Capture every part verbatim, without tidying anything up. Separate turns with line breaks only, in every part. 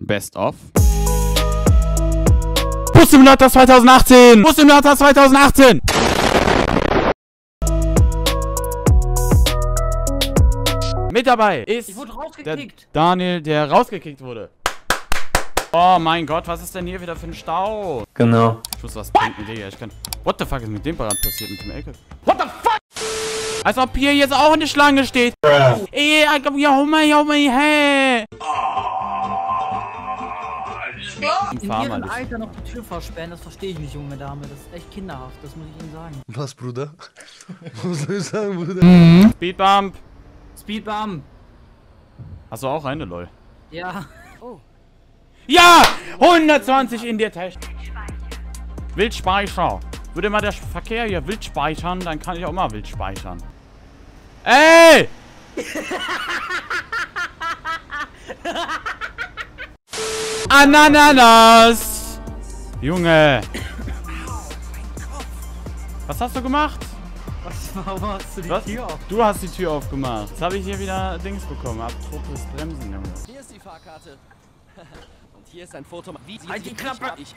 Best of. Bus Simulator zweitausendachtzehn! Bus Simulator zweitausendachtzehn! Mit dabei ist
ich wurde rausgekickt.
Der Daniel, der rausgekickt wurde. Oh mein Gott, was ist denn hier wieder für ein Stau?
Genau.
Ich muss was trinken, Digga. Ich kann. What the fuck ist mit dem Brand passiert mit dem L K W? What the fuck? Als ob hier jetzt auch eine Schlange steht. Ey, ja, oh mein, oh mein, hä?
In ihrem Alter noch die Tür versperren, das verstehe ich nicht, junge Dame. Das ist echt kinderhaft, das muss ich Ihnen sagen.
Was, Bruder? Was soll ich sagen, Bruder?
Mhm. Speedbump.
Speedbump.
Hast du auch eine, lol?
Ja. Oh.
Ja! hundertzwanzig in der Technik. Wildspeicher. Würde mal der Verkehr hier wild speichern, dann kann ich auch mal wild speichern. Ey! Ananas! Junge! Was hast du gemacht?
Was, warum hast du die
Was?
Tür auf?
Du hast die Tür aufgemacht. Jetzt habe ich hier wieder Dings bekommen. Apropos Bremsen, Junge.
Hier ist die Fahrkarte. Und hier ist ein Foto. Wie sie
Halt die Klappe!
Es ist.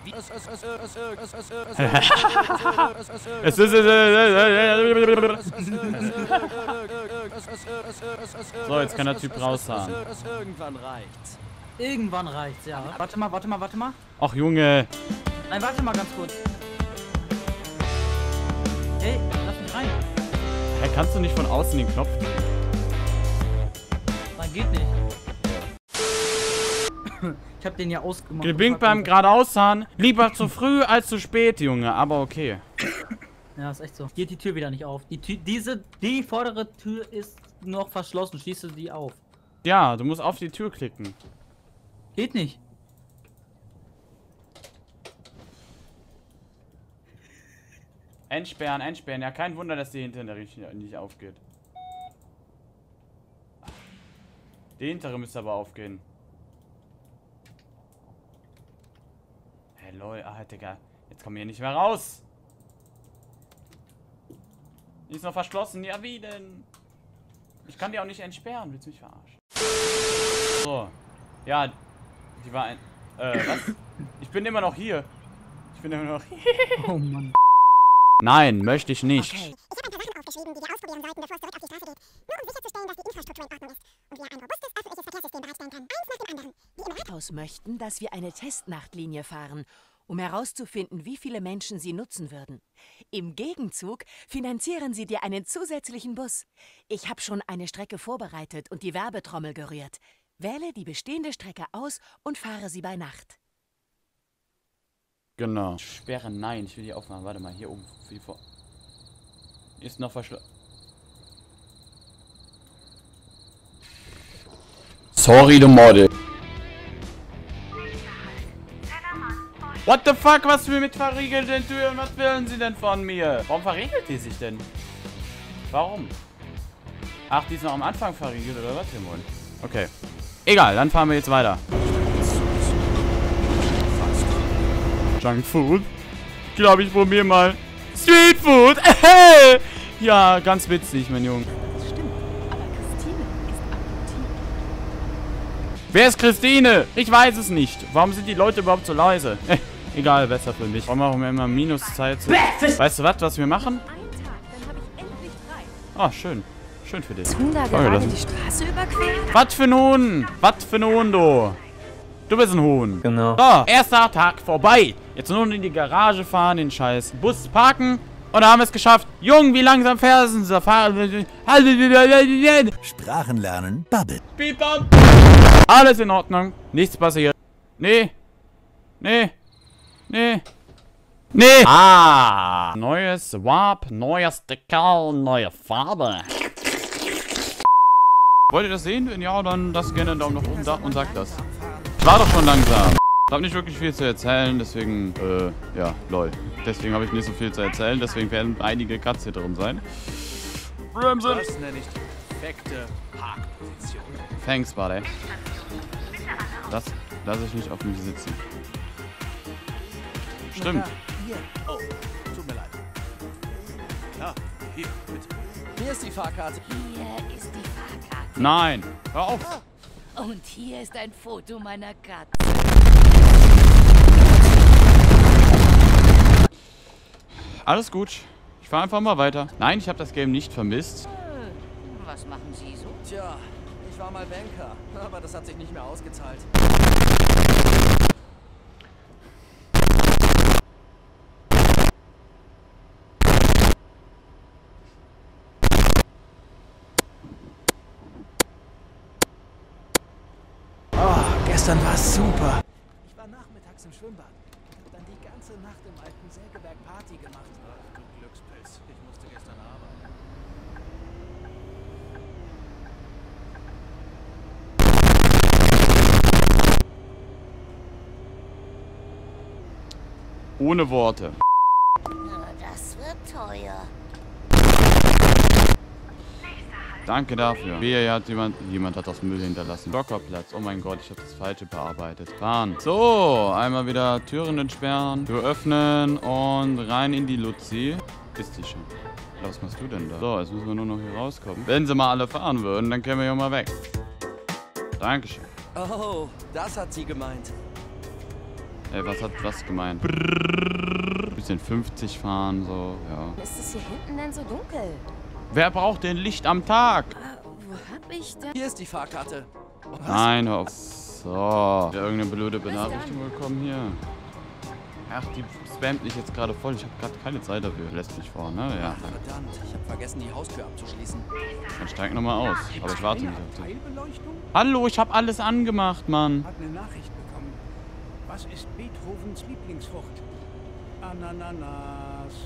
So, jetzt kann der Typ rausfahren.
Irgendwann reicht's.
Irgendwann reicht's, ja. Warte mal, warte mal, warte mal.
Ach, Junge.
Nein, warte mal ganz kurz. Hey, lass mich rein.
Hey, kannst du nicht von außen den Knopf drücken?
Nein, geht nicht. Ich hab den ja ausgemacht.
Gebinkt beim geradeausfahren. Lieber zu früh als zu spät, Junge. Aber okay.
Ja, ist echt so. Geht die Tür wieder nicht auf. Die Tür, diese, die vordere Tür ist noch verschlossen. Schließe die auf.
Ja, du musst auf die Tür klicken.
Geht nicht.
Entsperren, entsperren. Ja, kein Wunder, dass die hintere nicht aufgeht. Die hintere müsste aber aufgehen. Hey, lol. Ah, Digga. Jetzt kommen wir hier nicht mehr raus. Die ist noch verschlossen. Ja, wie denn? Ich kann die auch nicht entsperren. Willst du mich verarschen? So. Ja. Die war ein... Äh, was? Ich bin immer noch hier. Ich bin immer noch hier.
Oh Mann.
Nein, möchte ich nicht.
Okay. Ich habe ein paar Sachen aufgeschrieben, die wir ausprobieren sollten, bevor es zurück auf die Straße geht. Nur um sicherzustellen, dass die Infrastruktur in Ordnung ist. Und wir ein robustes öffentliches Verkehrssystem bereitstellen können. Eins nach dem anderen. Die im
Rathaus möchten, dass wir eine Testnachtlinie fahren, um herauszufinden, wie viele Menschen sie nutzen würden. Im Gegenzug finanzieren sie dir einen zusätzlichen Bus. Ich habe schon eine Strecke vorbereitet und die Werbetrommel gerührt. Wähle die bestehende Strecke aus und fahre sie bei Nacht.
Genau. Sperre, nein, ich will die aufmachen. Warte mal, hier oben. Wie vor. Ist noch verschlossen. Sorry, du Model. What the fuck, was für mit verriegelten Türen? Was wollen sie denn von mir? Warum verriegelt die sich denn? Warum? Ach, die ist noch am Anfang verriegelt, oder was, Timon? Okay. Egal, dann fahren wir jetzt weiter. Junkfood? Ich glaube, ich probiere mal. Streetfood! Ja, ganz witzig, mein Junge.
Das stimmt, aber Christine ist adoptiert.
Wer ist Christine? Ich weiß es nicht. Warum sind die Leute überhaupt so leise? Egal, besser für mich. Warum machen wir immer Minuszeit? Weißt du was, was wir machen?
Einen Tag, dann habe ich endlich frei.
Ah, schön. Schön für dich.
Huhn da gerade die Straße überquert?
Was für ein Huhn? Was für ein Huhn, du? Du bist ein Huhn.
Genau.
So, erster Tag vorbei. Jetzt nur in die Garage fahren, den scheiß Bus parken. Und da haben wir es geschafft. Jung, wie langsam fährst du?
Sprachen lernen, Bubble.
Alles in Ordnung. Nichts passiert. Nee. Nee. Nee. Nee. Ah. Neues Warp, neues Decal, neue Farbe. Wollt ihr das sehen? Wenn ja, dann lasst gerne einen Daumen nach oben da und sagt das. War doch schon langsam. Ich habe nicht wirklich viel zu erzählen, deswegen, äh, ja, lol. Deswegen habe ich nicht so viel zu erzählen, deswegen werden einige Cuts hier drin sein. Bremsen.
Das nenne ich die perfekte Parkposition.
Thanks, buddy. Das lasse ich nicht auf mich sitzen. Stimmt.
Hier. Oh, tut mir leid. Ja, hier, bitte. Hier ist die Fahrkarte.
Hier ist die Fahrkarte.
Nein. Hör auf.
Und hier ist ein Foto meiner Katze.
Alles gut. Ich fahre einfach mal weiter. Nein, ich habe das Game nicht vermisst.
Was machen Sie so?
Tja, ich war mal Banker, aber das hat sich nicht mehr ausgezahlt.
Oh, gestern war es super. Ich war nachmittags im Schwimmbad. Hab dann die ganze Nacht im alten Sägewerk Party gemacht.
Ach, du Glückspilz. Ich musste gestern arbeiten.
Ohne Worte.
Das wird teuer.
Danke dafür. Wehe, hat jemand, jemand hat das Müll hinterlassen. Blockerplatz. Oh mein Gott, ich habe das Falsche bearbeitet. Bahn. So, einmal wieder Türen entsperren, Tür öffnen und rein in die Luzi. Ist die schon. Was machst du denn da? So, jetzt müssen wir nur noch hier rauskommen. Wenn sie mal alle fahren würden, dann kämen wir ja mal weg. Dankeschön.
Oh, das hat sie gemeint.
Ey, was hat was gemeint? Brrrr. Bisschen fünfzig fahren, so, ja.
Ist es hier hinten denn so dunkel?
Wer braucht denn Licht am Tag?
Uh, wo hab ich denn?
Hier ist die Fahrkarte. Oh, was?
Nein, hör auf. So. Ja, irgendeine blöde Benachrichtigung bekommen hier. Ach, die spammt mich jetzt gerade voll. Ich habe gerade keine Zeit dafür. Lässt mich vor, ne? Ja.
Ach, verdammt, ich habe vergessen, die Haustür abzuschließen.
Dann steig nochmal aus. Aber ich warte nicht auf dich. Hallo, ich habe alles angemacht, Mann.
Hat eine Nachricht bekommen. Was ist Beethovens Lieblingsfrucht? Ananas.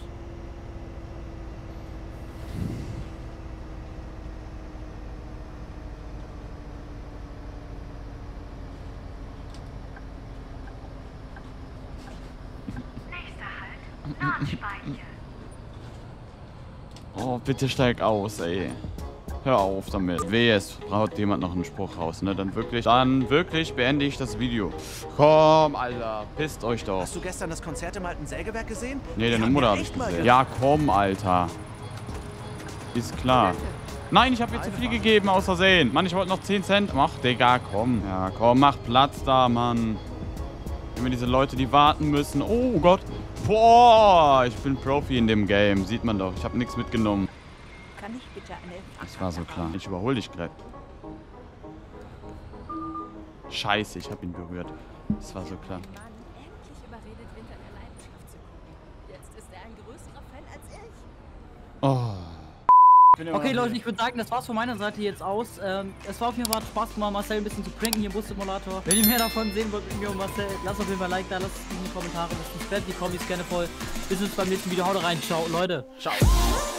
Oh, bitte steig aus, ey. Hör auf damit. Wehe, es braucht jemand noch einen Spruch raus, ne? Dann wirklich, dann wirklich beende ich das Video. Komm, Alter. Pisst euch doch.
Hast du gestern das Konzert im alten Sägewerk gesehen?
Nee, deine
Die
Mutter
haben
habe ich
echt mal
gesehen.
ge-
Ja, komm, Alter. Ist klar. Nein, ich habe mir zu viel gegeben, aus Versehen. Mann, ich wollte noch zehn Cent. Mach, Digga, komm. Ja, komm, mach Platz da, Mann. Immer diese Leute, die warten müssen. Oh Gott. Boah, ich bin Profi in dem Game. Sieht man doch. Ich habe nichts mitgenommen.
Kann ich bitte eine...
Das war so klar. Ich überhole dich gleich. Scheiße, ich habe ihn berührt. Das war so klar.
Mann endlich überredet, Winter der Leidenschaft zu gucken. Jetzt ist er ein größerer Fan als ich.
Oh.
Okay, Leute, ich würde sagen, das war's von meiner Seite jetzt aus. Ähm, es war auf jeden Fall Spaß gemacht, Marcel ein bisschen zu pranken hier im Bus-Simulator. Wenn ihr mehr davon sehen wollt mit mir und Marcel, lasst auf jeden Fall ein Like da, lasst es in die Kommentare, lasst die Kommis gerne voll. Bis uns beim nächsten Video. Haut rein, ciao, Leute. Ciao.